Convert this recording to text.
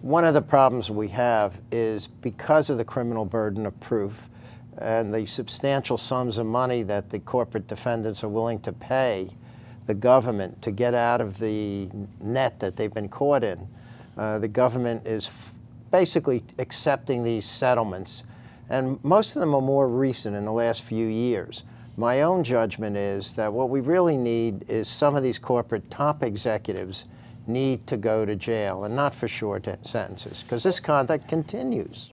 One of the problems we have is because of the criminal burden of proof and the substantial sums of money that the corporate defendants are willing to pay the government to get out of the net that they've been caught in, the government is basically accepting these settlements, and most of them are more recent in the last few years. My own judgment is that what we really need is some of these corporate top executives need to go to jail, and not for short sentences, because this conduct continues.